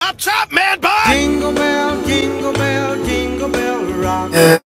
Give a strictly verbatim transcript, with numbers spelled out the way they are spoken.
I'm Chop Man Bun! Jingle bell, jingle bell, jingle bell rock.